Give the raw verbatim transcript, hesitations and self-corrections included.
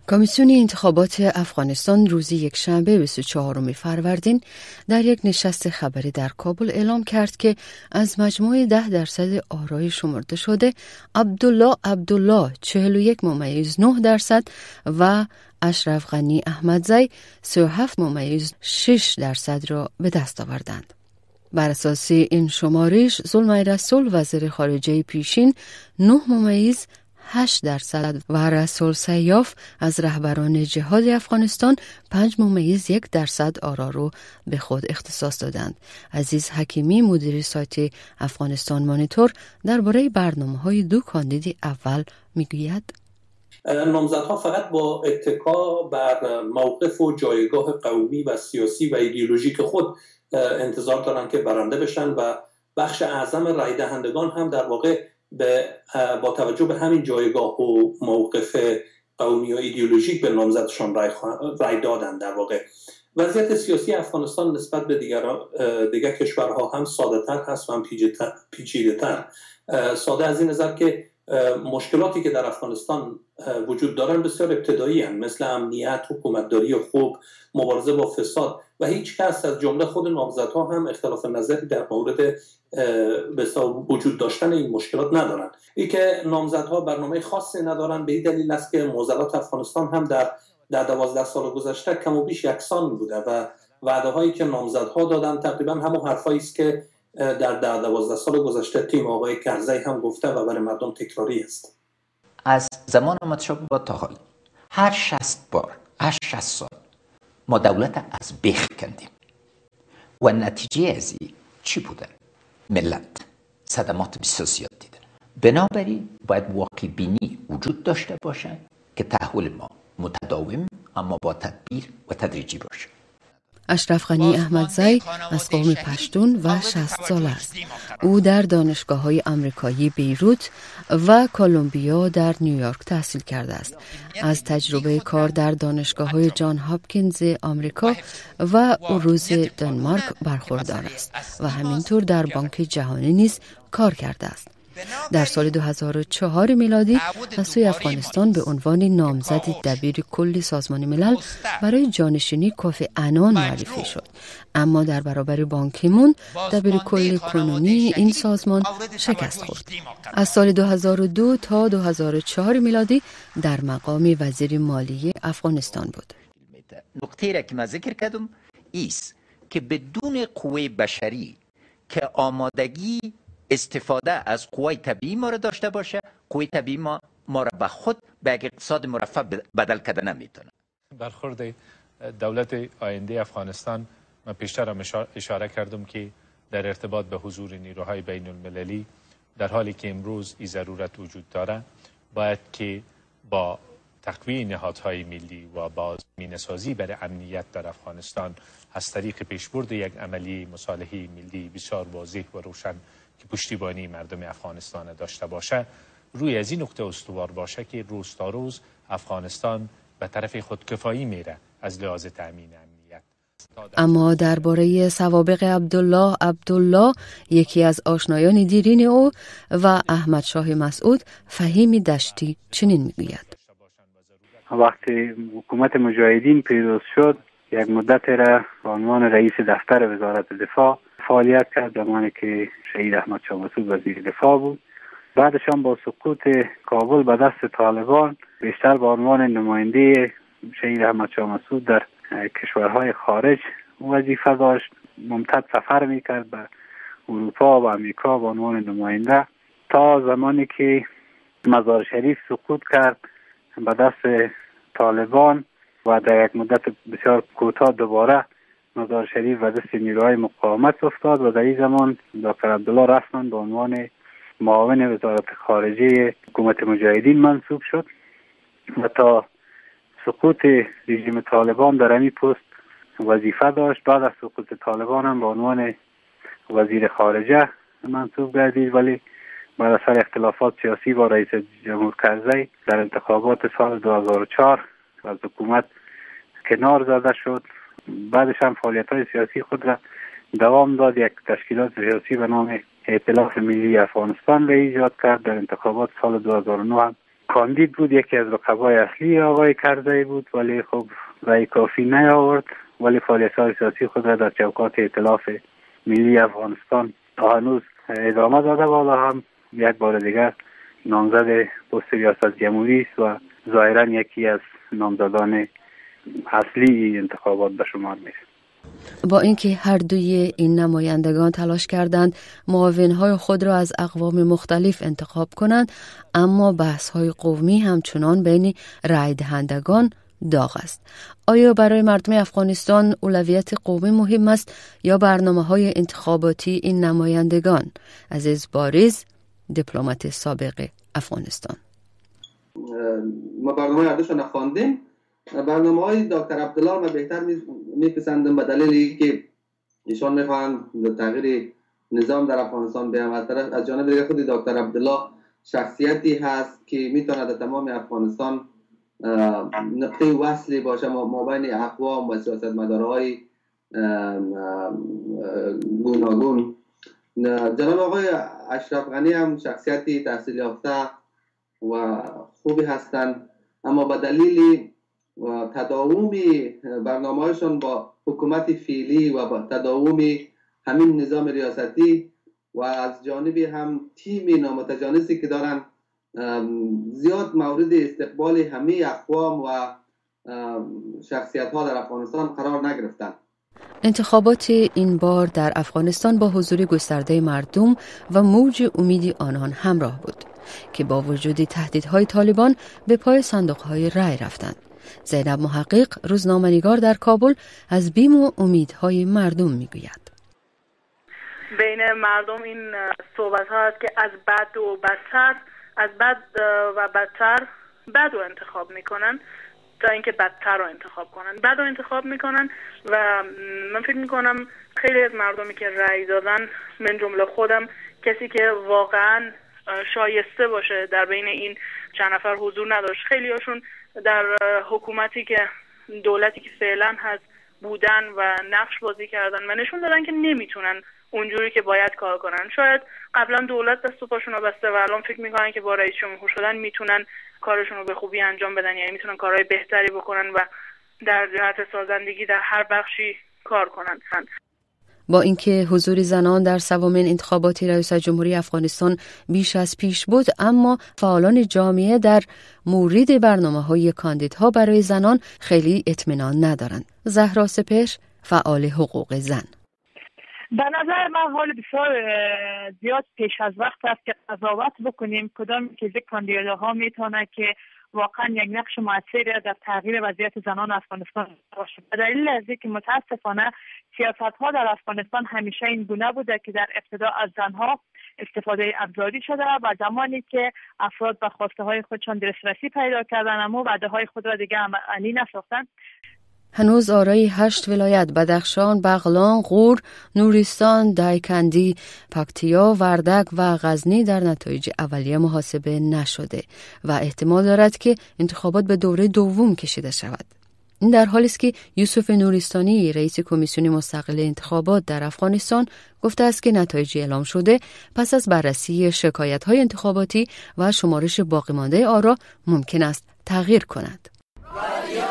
کمیسیون انتخابات افغانستان روز یکشنبه بیست و چهارم فروردین در یک نشست خبری در کابل اعلام کرد که از مجموع ده درصد آرای شمرده شده عبدالله عبدالله چهل و یک ممیز نه درصد و اشرف غنی احمدزی سی و هفت ممیز شش درصد را به دست آوردند. بر اساس این شمارش زلمای رسول وزیر خارجه پیشین نه ممیز هشت درصد و رسول سیاف از رهبران جهاد افغانستان پنج ممیز یک درصد آرا رو به خود اختصاص دادند. عزیز حکیمی مدیر سایت افغانستان مانیتور درباره برنامه‌های دو کاندید اول میگوید: نامزدها فقط با اتکا بر موقف و جایگاه قومی و سیاسی و ایدئولوژیک خود انتظار دارند که برنده بشن و بخش اعظم رای دهندگان هم در واقع به با توجه به همین جایگاه و موقف قومی و ایدئولوژیک به نامزدشان رای, رای دادن. در واقع وضعیت سیاسی افغانستان نسبت به دیگر دیگر کشورها هم ساده تر هست و هم پیچیده تر. ساده از این نظر که مشکلاتی که در افغانستان وجود دارن بسیار ابتدایی هستند، مثل امنیت، حکومتداری خوب، مبارزه با فساد و هیچ کس از جمله خود نامزدها هم اختلاف نظری در مورد به وجود داشتن این مشکلات ندارن. این که نامزدها برنامه خاصی ندارن به این دلیل است که معضلات افغانستان هم در در دوازده سال گذشته کم و بیش یکسان بوده و وعده هایی که نامزدها دادن تقریبا همون حرفایی است که در در دوازده سال گذشته تیم آقای کرزی هم گفته و برای مردم تکراری است. از زمان احمد شاه با تا حال هر شصت بار هر شصت سال ما دولت از بیخ کندیم و نتیجه از این چی بوده؟ ملت صدمات بسیار زیاد دیدن. بنابراین باید واقع بینی وجود داشته باشه که تحول ما متداوم اما با تدبیر و تدریجی باشه. اشرف غنی احمدزی از قوم پشتون و شصت سال است. او در دانشگاه‌های آمریکایی بیروت و کلمبیا در نیویورک تحصیل کرده است. از تجربه کار در دانشگاه‌های جان هاپکینز آمریکا و اروز دانمارک برخوردار است و همینطور در بانک جهانی نیز کار کرده است. در سال دو هزار و چهار میلادی از سوی افغانستان به عنوان نامزد دبیر کل سازمان ملل برای جانشینی کوفی عنان معرفی شد، اما در برابر بان کی مون دبیر کل کنونی این سازمان شکست خورد. از سال دو هزار و دو تا دو هزار و چهار میلادی در مقام وزیر مالیه افغانستان بود. نکته را که من ذکر کردم ایست که بدون قوه بشری که آمادگی استفاده از قوای طبیعی ما را داشته باشه، قوای طبیعی ما ما را به خود به یک اقتصاد مرفه بدل کرده نمیتونه. برخورد دولت آینده افغانستان، من پیشتر هم اشاره کردم که در ارتباط به حضور نیروهای بین المللی در حالی که امروز این ضرورت وجود داره، باید که با تقویه نهادهای ملی و با زمینه‌سازی برای امنیت در افغانستان از طریق پیشبرد یک عملی مصالحه ملی بسیار واضح و روشن که پشتیبانی مردم افغانستان داشته باشه، روی از این نقطه استوار باشه که روز تا روز افغانستان به طرف خودکفایی میره از لحاظ تامین امنیت. اما درباره سوابق عبدالله عبدالله، یکی از آشنایان دیرین او و احمد شاه مسعود، فهیم دشتی چنین میگوید: وقتی حکومت مجاهدین پیروز شد، یک مدت را به عنوان رئیس دفتر وزارت دفاع فعالیت کرد، زمانی که شهید احمد شاه مسعود وزیر دفاع بود. بعدش هم با سقوط کابل به دست طالبان بیشتر به عنوان نماینده شهید احمد شاه مسعود در کشورهای خارج وظیفه داشت. ممتد سفر میکرد به اروپا و امریکا به عنوان نماینده تا زمانی که مزار شریف سقوط کرد به دست طالبان و در یک مدت بسیار کوتاه دوباره مزار شریف و دست نیروهای مقاومت افتاد و در این زمان دکتر عبدالله رسما به عنوان معاون وزارت خارجه حکومت مجاهدین منصوب شد و تا سقوط رژیم طالبان در همین پست وظیفه داشت. بعد از سقوط طالبان هم به عنوان وزیر خارجه منصوب گردید، ولی بعد از سر اختلافات سیاسی با رئیس جمهور کرزی در انتخابات سال دو هزار و چهار از حکومت کنار زده شد. بعدش هم فعالیت‌های سیاسی خود را دوام داد. یک تشکیلات سیاسی به نام ائتلاف ملی افغانستان را ایجاد کرد. در انتخابات سال دو هزار و نه هم کاندید بود، یکی از رقبای اصلی آقای کرزی بود، ولی خب رای کافی نیاورد، ولی فعالیت‌های سیاسی خود را در چوکات ائتلاف ملی افغانستان تا هنوز ادامه داده و هم یک بار دیگر نامزد پست ریاست جمهوری است و ظاهرا یکی از نامزدان اصلی انتخابات به شمار می‌رسد. با اینکه هر دوی این نمایندگان تلاش کردند معاونهای خود را از اقوام مختلف انتخاب کنند، اما بحث‌های قومی همچنان بین رای دهندگان داغ است. آیا برای مردم افغانستان اولویت قومی مهم است یا برنامه‌های انتخاباتی این نمایندگان؟ عزیز باریز، دیپلمات سابق افغانستان: ما برنامه اردوش نخواندیم. برنامه های دکتر عبدالله ما بهتر میپسندم به دلیل که ایشان میخواهند تغییر نظام در افغانستان بیان. از طرف از جانب دیگر خود دکتر عبدالله شخصیتی هست که میتونه در تمام افغانستان نقطه وصلی باشه ما بین اقوام و سیاستمدارهای گوناگون. جناب آقای اشرف غنی هم شخصیتی تحصیل یافته و خوبی هستند، اما به دلیل تداوم برنامه‌هایشان با حکومت فعلی و با تداوم همین نظام ریاستی و از جانب هم تیم نامتجانسی که دارن زیاد مورد استقبال همه اقوام و شخصیت‌ها در افغانستان قرار نگرفتند. انتخابات این بار در افغانستان با حضور گسترده مردم و موج امیدی آنان همراه بود که با وجود تهدیدهای طالبان به پای صندوق‌های رای رفتند. زینب محقق، روزنامه‌نگار در کابل، از بیم و امیدهای مردم میگوید. بین مردم این صحبت ها هست که از بد و بدتر، از بد و بدتر بد رو انتخاب میکنن تا اینکه بدتر رو انتخاب کنن. بد رو انتخاب میکنن و من فکر میکنم خیلی از مردمی که رأی دادن، من جمله خودم، کسی که واقعا شایسته باشه در بین این چند نفر حضور نداشت. خیلی هاشون در حکومتی که دولتی که فعلا هست بودن و نقش بازی کردن و نشون دادن که نمیتونن اونجوری که باید کار کنن. شاید قبلا دولت دست و پاشون رو بسته و الان فکر میکنن که با رئیس جمهور شدن میتونن کارشون رو به خوبی انجام بدن، یعنی میتونن کارهای بهتری بکنن و در جهت سازندگی در هر بخشی کار کنن. با اینکه حضور زنان در سومین انتخابات ریاست جمهوری افغانستان بیش از پیش بود، اما فعالان جامعه در مورد برنامه‌های کاندیدها برای زنان خیلی اطمینان ندارند. زهرا سپهر، فعال حقوق زن: به نظر من حال بسیار زیاد پیش از وقت است که قضاوت بکنیم کدام که از کاندیداها میتونه که واقعا یک نقش موثری در تغییر وضعیت زنان افغانستان باشه. به دلیل از اینکه متاسفانه سیاست‌ها در افغانستان همیشه این گونه بوده که در ابتدا از زنها استفاده ابزاری شده و زمانی که افراد به خواسته‌های خودشان دسترسی پیدا کردن اما وعده‌های خود را دیگه عملی نساختن. هنوز آرای هشت ولایت بدخشان، بغلان، غور، نورستان، دایکندی، پکتیا، وردک و غزنی در نتایج اولیه محاسبه نشده و احتمال دارد که انتخابات به دوره دوم کشیده شود. این در حالی است که یوسف نورستانی، رئیس کمیسیون مستقل انتخابات در افغانستان، گفته است که نتایج اعلام شده پس از بررسی شکایت‌های انتخاباتی و شمارش باقی مانده آرا ممکن است تغییر کند.